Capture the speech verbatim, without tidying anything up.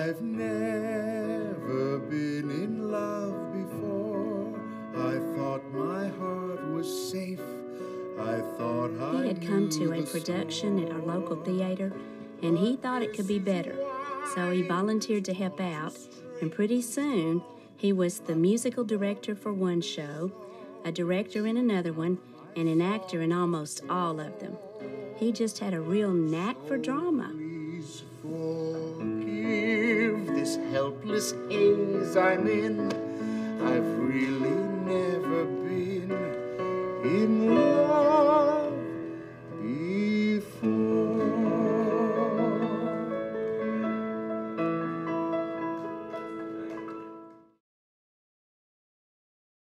I've never been in love before. I thought my heart was safe. I thought I He had come to a knew the production at our local score. theater, and he thought it could be better. So he volunteered to help out, and pretty soon he was the musical director for one show, a director in another one, and an actor in almost all of them. He just had a real knack for drama. Please forgive this helpless haze I'm in. I've really never been in love.